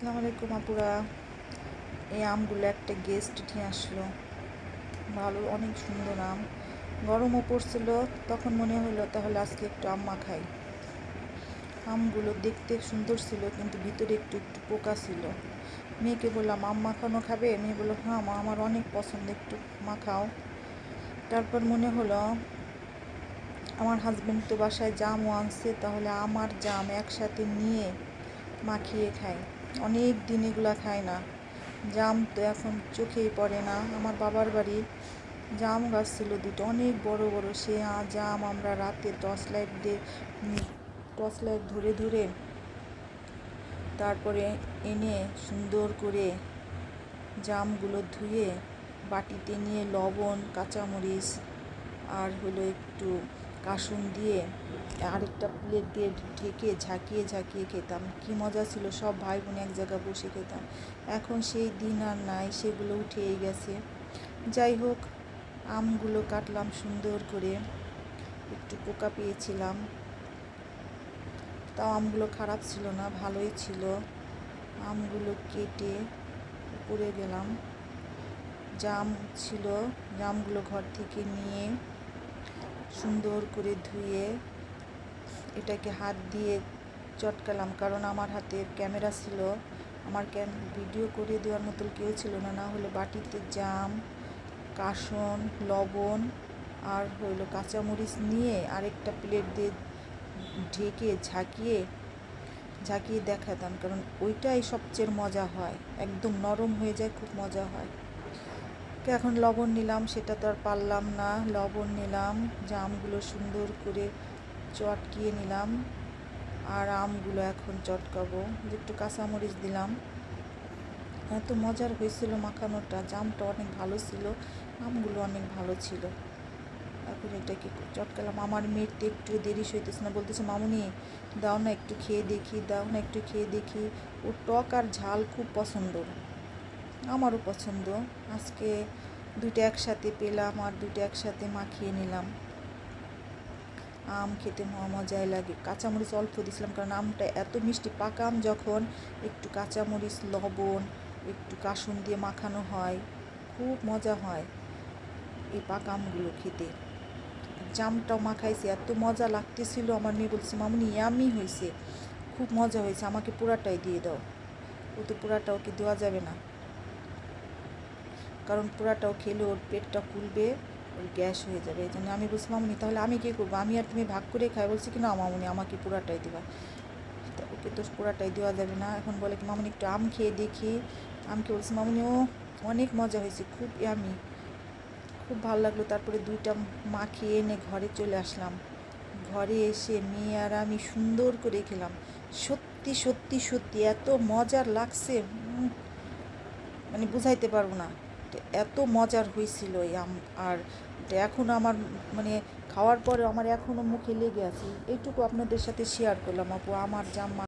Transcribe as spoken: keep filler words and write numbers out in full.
আসসালামু আলাইকুম আপুরা। এই আমগুলো একটা গেস্ট নিয়ে আসলো, ভালো অনেক সুন্দর আম। গরমও পড়ছিল, তখন মনে হলো তাহলে আজকে একটু আম মাখাই। আমগুলো দেখতে সুন্দর ছিল, কিন্তু ভিতরে একটু একটু পোকা ছিল। মেয়েকে বললাম আম মাখানো খাবে? মেয়ে বললো হ্যাঁ মা, আমার অনেক পছন্দ, একটু মাখাও। তারপর মনে হলো আমার হাজব্যান্ড তো বাসায় জামও আনছে, তাহলে আমার জাম একসাথে নিয়ে মাখিয়ে খাই। অনেক দিন এগুলা খাই না, জাম তো এখন চোখেই পড়ে না। আমার বাবার বাড়ি জাম গাছ ছিল দুটো, অনেক বড় বড়। সে জাম আমরা রাতে টর্চ লাইট দিয়ে টর্চ লাইট ধরে ধরে তারপরে এনে সুন্দর করে জামগুলো ধুয়ে বাটিতে নিয়ে লবণ, কাঁচামরিচ আর হলো একটু কাসুন দিয়ে আরেকটা প্লেট দিয়ে ঢেকে ঝাঁকিয়ে ঝাঁকিয়ে খেতাম। কি মজা ছিল, সব ভাই বোন এক জায়গায় বসে খেতাম। এখন সেই দিন আর নাই, সেগুলো উঠেই গেছে। যাই হোক, আমগুলো কাটলাম সুন্দর করে, একটু পোকা পেয়েছিলাম, তাও আমগুলো খারাপ ছিল না, ভালোই ছিল। আমগুলো কেটে উপরে গেলাম, জাম ছিল, জামগুলো ঘর থেকে নিয়ে সুন্দর করে ধুয়ে এটাকে হাত দিয়ে চটকালাম, কারণ আমার হাতে ক্যামেরা ছিল, আমার ক্যাম ভিডিও করে দেওয়ার মতো কেউ ছিল না। না হলে বাটিতে জাম, কাসন, লবণ আর হইলো কাঁচামরিচ নিয়ে আরেকটা প্লেট দিয়ে ঢেকে ঝাঁকিয়ে ঝাঁকিয়ে দেখাতাম, কারণ ওইটাই সবচেয়ে মজা হয়, একদম নরম হয়ে যায়, খুব মজা হয়। তো এখন লবণ নিলাম, সেটা তো আর পারলাম না। লবণ নিলাম, জামগুলো সুন্দর করে চটকিয়ে নিলাম, আর আমগুলো এখন চটকাবো। একটু কাঁচামরিচ দিলাম। এত মজার হয়েছিল মাখানোটা, জামটা অনেক ভালো ছিল, আমগুলো অনেক ভালো ছিল। এখন এটাকে চটকালাম। আমার মেয়ের তো একটু দেরি সইতেছে না, বলতেছে মামুনি দাও না একটু খেয়ে দেখি, দাও না একটু খেয়ে দেখি। ওর টক আর ঝাল খুব পছন্দ, আমারও পছন্দ। আজকে দুইটা একসাথে পেলাম আর দুইটা একসাথে মাখিয়ে নিলাম। আম খেতে মজাই লাগে। কাঁচামরিচ অল্প দিয়েছিলাম, কারণ আমটা এত মিষ্টি। পাকা আম যখন একটু কাঁচামরিচ, লবণ, একটু কাসুন দিয়ে মাখানো হয়, খুব মজা হয় এই পাকা আমগুলো খেতে। জামটাও মাখাইছে, এত মজা লাগতেছিল। আমার মেয়ে বলছে মামুনি ইয়ামি হয়েছে, খুব মজা হয়েছে, আমাকে পুরাটাই দিয়ে দাও। ও তো পুরাটা ওকে দেওয়া যাবে না, কারণ পুরাটাও খেলে ওর পেটটা ফুলবে, ওর গ্যাস হয়ে যাবে। এই জন্য আমি বলছি মামুনি তাহলে আমি কী করবো, আমি আর তুমি ভাগ করে খাই? বলছি কি না মামুনি আমাকে পুরাটাই দেবা। তা ওকে তো পুরাটাই দেওয়া যাবে না। এখন বলে কি মামুনি একটু আম খেয়ে দেখি। আমকে বলছি মামুনি ও অনেক মজা হয়েছে, খুব ইয়ামি, খুব ভালো লাগলো। তারপরে দুইটা মাখিয়ে এনে ঘরে চলে আসলাম। ঘরে এসে মেয়ে আর আমি সুন্দর করে খেলাম। সত্যি সত্যি সত্যি এত মজার লাগছে, মানে বুঝাইতে পারবো না, এত মজার হয়েছিল এই আম। আর এখন আমার মানে খাওয়ার পরে আমার এখনও মুখে লেগে আছে। এইটুকু আপনাদের সাথে শেয়ার করলাম আপু, আমার জাম।